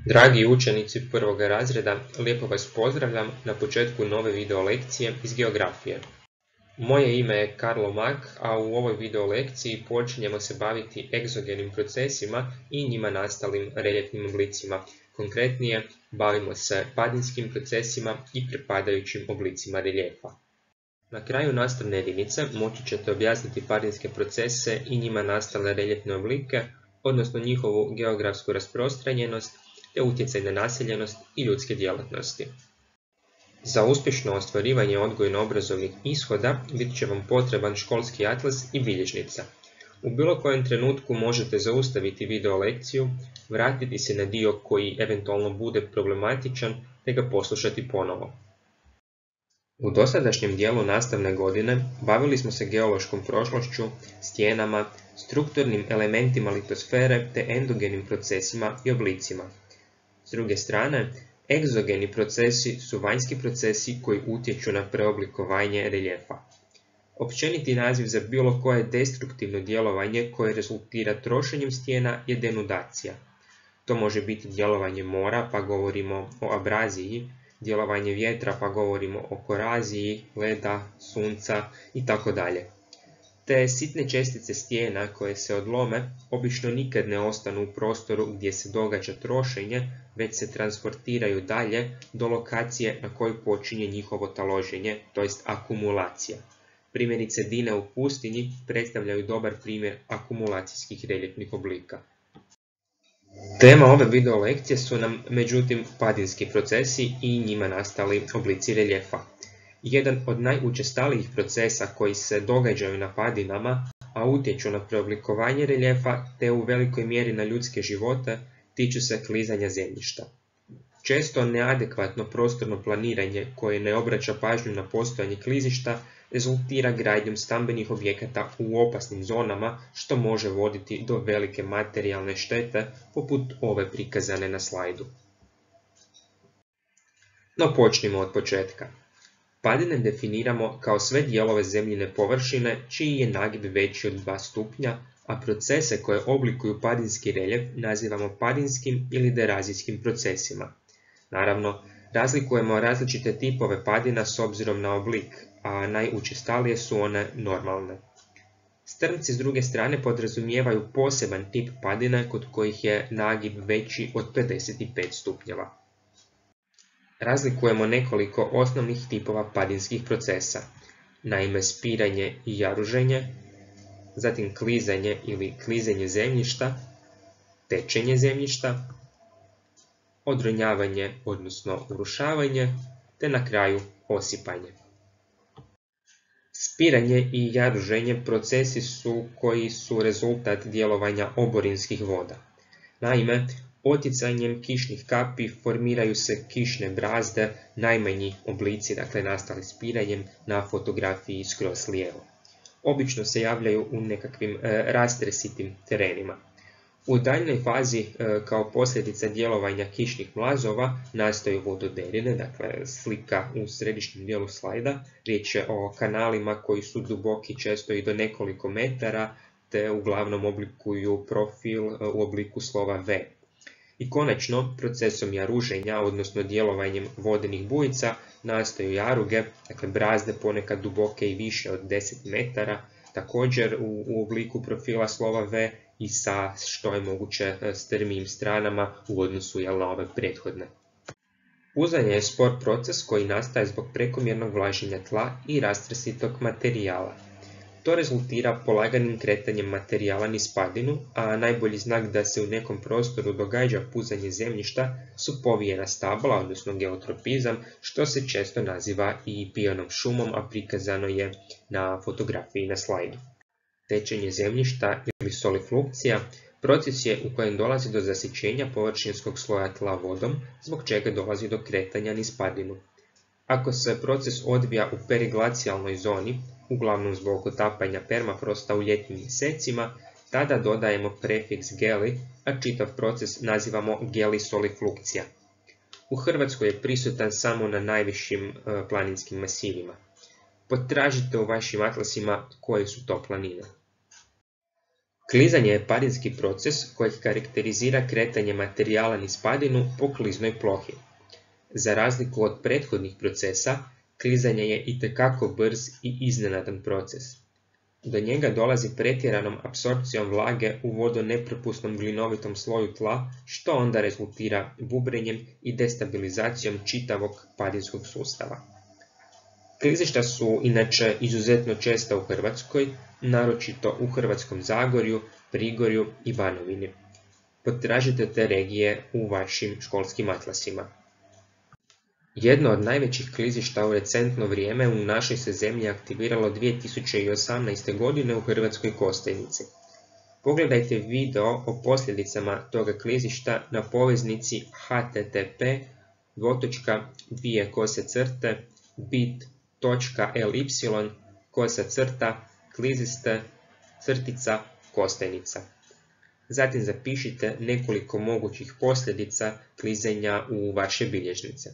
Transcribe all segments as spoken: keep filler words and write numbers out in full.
Dragi učenici prvog razreda, lijepo vas pozdravljam na početku nove video lekcije iz geografije. Moje ime je Karlo Mak, a u ovoj video lekciji počinjemo se baviti egzogenim procesima i njima nastalim reljefnim oblicima. Konkretnije, bavimo se padinskim procesima i pripadajućim oblicima reljefa. Na kraju nastavne jedinice moći ćete objasniti padinske procese i njima nastale reljefne oblike, odnosno njihovu geografsku rasprostranjenost, te utjecaj na naseljenost i ljudske djelatnosti. Za uspješno ostvarivanje odgojno-obrazovnih ishoda bit će vam potreban školski atlas i bilježnica. U bilo kojem trenutku možete zaustaviti video lekciju, vratiti se na dio koji eventualno bude problematičan te ga poslušati ponovo. U dosadašnjem dijelu nastavne godine bavili smo se geološkom prošlošću, stijenama, strukturnim elementima litosfere te endogenim procesima i oblicima. S druge strane, egzogeni procesi su vanjski procesi koji utječu na preoblikovanje reljefa. Općeniti naziv za bilo koje destruktivno djelovanje koje rezultira trošenjem stijena je denudacija. To može biti djelovanje mora, pa govorimo o abraziji, djelovanje vjetra, pa govorimo o koraziji, leda, sunca itd. Te sitne čestice stijena koje se odlome obično nikad ne ostanu u prostoru gdje se događa trošenje, već se transportiraju dalje do lokacije na kojoj počinje njihovo taloženje, to jest akumulacija. Primjerice dine u pustinji predstavljaju dobar primjer akumulacijskih reljefnih oblika. Tema ove video lekcije su nam međutim padinski procesi i njima nastali oblici reljefa. Jedan od najučestalijih procesa koji se događaju na padinama, a utječu na preoblikovanje reljefa te u velikoj mjeri na ljudske živote, tiču se klizanja zemljišta. Često neadekvatno prostorno planiranje koje ne obraća pažnju na postojanje klizišta rezultira gradnjom stambenih objekata u opasnim zonama, što može voditi do velike materijalne štete poput ove prikazane na slajdu. No počnimo od početka. Padine definiramo kao sve dijelove zemljine površine čiji je nagib veći od dva stupnja, a procese koje oblikuju padinski reljef nazivamo padinskim ili derazijskim procesima. Naravno, razlikujemo različite tipove padina s obzirom na oblik, a najučestalije su one normalne. Strmci s druge strane podrazumijevaju poseban tip padina kod kojih je nagib veći od pedeset pet stupnjeva. Razlikujemo nekoliko osnovnih tipova padinskih procesa, naime spiranje i jaruženje, zatim klizanje ili klizanje zemljišta, tečenje zemljišta, odronjavanje odnosno urušavanje, te na kraju osipanje. Spiranje i jaruženje procesi su koji su rezultat djelovanja oborinskih voda. Naime, otjecanjem kišnih kapi formiraju se kišne brazde, najmanji oblici, dakle nastali spiranjem, na fotografiji skroz lijevo. Obično se javljaju u nekakvim e, rastresitim terenima. U daljnoj fazi, e, kao posljedica djelovanja kišnih mlazova, nastaju vododerine, dakle slika u središnjem dijelu slajda. Riječ je o kanalima koji su duboki često i do nekoliko metara, te uglavnom oblikuju profil u obliku slova V. I konačno, procesom jaruženja, odnosno djelovanjem vodenih bujica, nastaju jaruge, dakle brazde ponekad duboke i više od deset metara, također u, u obliku profila slova V i sa što je moguće strmijim stranama u odnosu jel, na ove prethodne. Puzanje je spor proces koji nastaje zbog prekomjernog vlaženja tla i rastresitog materijala. To rezultira polaganim kretanjem materijala niz padinu, a najbolji znak da se u nekom prostoru događa puzanje zemljišta su povijena stabla, odnosno geotropizam, što se često naziva i pijanom šumom, a prikazano je na fotografiji na slajdu. Tečenje zemljišta ili soliflukcija proces je u kojem dolazi do zasićenja površinskog sloja tla vodom, zbog čega dolazi do kretanja niz padinu. Ako se proces odvija u periglacijalnoj zoni, uglavnom zbog otapanja permafrosta u ljetnim mjesecima, tada dodajemo prefiks geli, a čitav proces nazivamo gelisoliflukcija. U Hrvatskoj je prisutan samo na najvišim e, planinskim masivima. Potražite u vašim atlasima koje su to planine. Klizanje je padinski proces koji karakterizira kretanje materijala niz padinu po kliznoj plohi. Za razliku od prethodnih procesa, klizanje je itekako brz i iznenadan proces. Do njega dolazi pretjeranom apsorpcijom vlage u vodonepropusnom glinovitom sloju tla, što onda rezultira bubrenjem i destabilizacijom čitavog padinskog sustava. Klizišta su inače izuzetno česta u Hrvatskoj, naročito u Hrvatskom Zagorju, Prigorju i Banovini. Potražite te regije u vašim školskim atlasima. Jedno od najvećih klizišta u recentno vrijeme u našoj se zemlji aktiviralo dvije tisuće osamnaeste. godine u Hrvatskoj Kostajnici. Pogledajte video o posljedicama toga klizišta na poveznici h t t p dvotočka dvije kose crte bit točka l y kosa crta kliziste crtica Kostajnica. Zatim zapišite nekoliko mogućih posljedica klizanja u vaše bilježnice.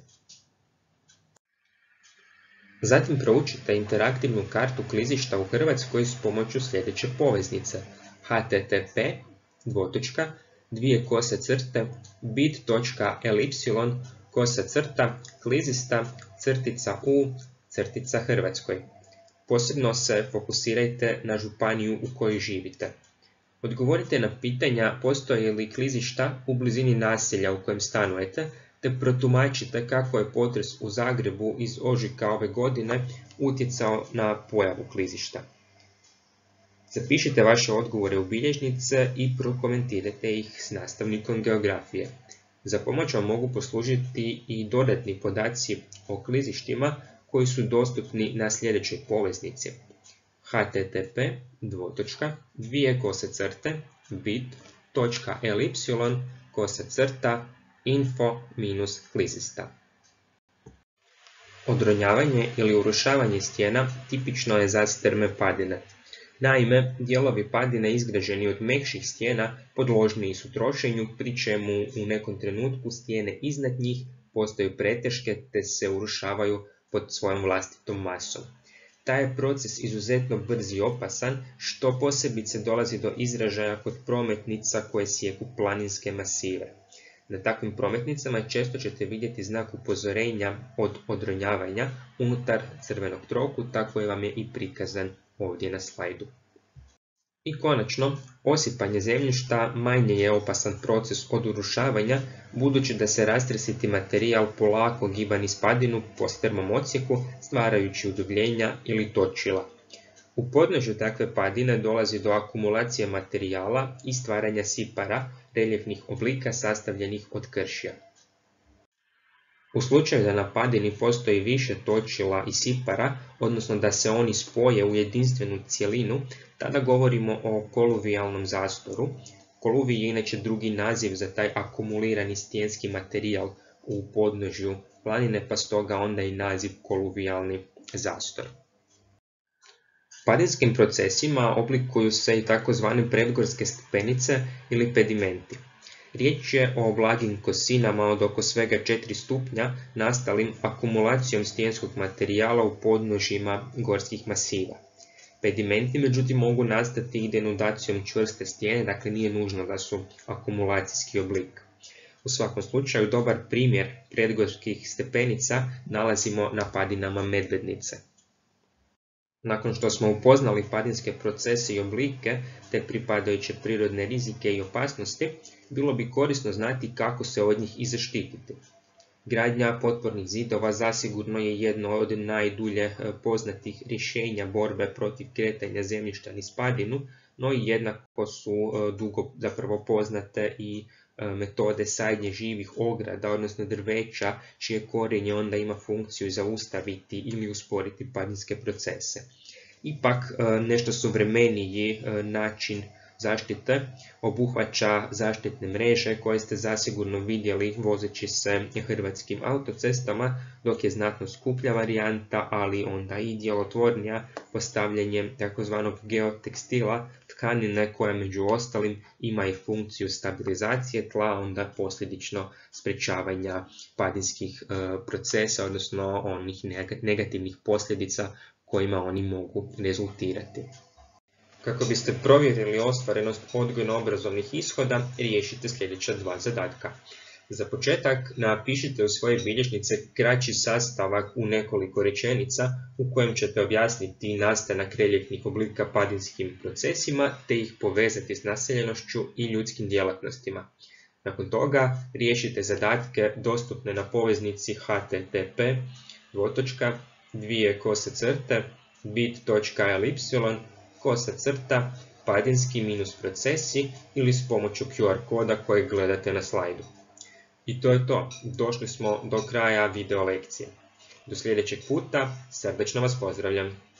Zatim proučite interaktivnu kartu klizišta u Hrvatskoj s pomoću sljedeće poveznice h t t p dvotočka dvije kose crte bit točka l y kosa crta klizista crtica u crtica Hrvatskoj. Posebno se fokusirajte na županiju u kojoj živite. Odgovorite na pitanja postoje li klizišta u blizini naselja u kojem stanujete, te protumačite kako je potres u Zagrebu iz ožujka ove godine utjecao na pojavu klizišta. Zapišite vaše odgovore u bilježnice i prokomentirajte ih s nastavnikom geografije. Za pomoć vam mogu poslužiti i dodatni podaci o klizištima koji su dostupni na sljedećoj poveznici h t t p dvotočka dvije kose crte bit točka l y kosa crta info minus klizista. Odronjavanje ili urušavanje stijena tipično je za strme padine. Naime, dijelovi padine izgrađeni od mekših stijena podložniji su trošenju, pri čemu u nekom trenutku stijene iznad njih postaju preteške te se urušavaju pod svojom vlastitom masom. Taj je proces izuzetno brz i opasan, što posebice dolazi do izražaja kod prometnica koje sjeku planinske masive. Na takvim prometnicama često ćete vidjeti znak upozorenja od odronjavanja unutar crvenog trokuta koji vam je i prikazan ovdje na slajdu. I konačno, osipanje zemljišta manje je opasan proces od urušavanja, budući da se rastresiti materijal polako giba niz padinu po strmom odsjeku, stvarajući udubljenja ili točila. U podnožju takve padine dolazi do akumulacije materijala i stvaranja sipara, reljefnih oblika sastavljenih od kršija. U slučaju da na padini postoji više točila i sipara, odnosno da se oni spoje u jedinstvenu cjelinu, tada govorimo o koluvijalnom zastoru. Koluvij je inače drugi naziv za taj akumulirani stijenski materijal u podnožju planine, pa stoga onda i naziv koluvijalni zastor. Padinskim procesima oblikuju se i takozvane predgorske stepenice ili pedimenti. Riječ je o blagim kosinama od oko svega četiri stupnja nastalim akumulacijom stijenskog materijala u podnožjima gorskih masiva. Pedimenti međutim mogu nastati i denudacijom čvrste stijene, dakle nije nužno da su akumulacijski oblik. U svakom slučaju dobar primjer predgorskih stepenica nalazimo na padinama Medvednice. Nakon što smo upoznali padinske procese i oblike te pripadajuće prirodne rizike i opasnosti, bilo bi korisno znati kako se od njih i zaštititi. Gradnja potpornih zidova zasigurno je jedno od najdulje poznatih rješenja borbe protiv kretanja zemljišta niz padinu, no i jednako su dugo zapravo poznate i metode sadnje živih ograda, odnosno drveća, čije korijenje onda ima funkciju zaustaviti ili usporiti padinske procese. Ipak nešto suvremeniji način zaštite obuhvaća zaštitne mreže koje ste zasigurno vidjeli vozeći se hrvatskim autocestama, dok je znatno skuplja varijanta, ali onda i djelotvornija, postavljanjem tzv. geotekstila, tkanine koja među ostalim ima i funkciju stabilizacije tla, onda posljedično sprječavanja padinskih procesa, odnosno onih negativnih posljedica kojima oni mogu rezultirati. Kako biste provjerili ostvarenost odgojno-obrazovnih ishoda, riješite sljedeća dva zadatka. Za početak, napišite u svoje bilježnice kraći sastavak u nekoliko rečenica u kojem ćete objasniti nastanak reljefnih oblika padinskim procesima te ih povezati s naseljenošću i ljudskim djelatnostima. Nakon toga, riješite zadatke dostupne na poveznici h t t p dvotočka dvije kose crte bit.ly kosa crta padinski minus procesi ili s pomoću Q R koda kojeg gledate na slajdu. I to je to, došli smo do kraja video lekcije. Do sljedećeg puta, srdačno vas pozdravljam.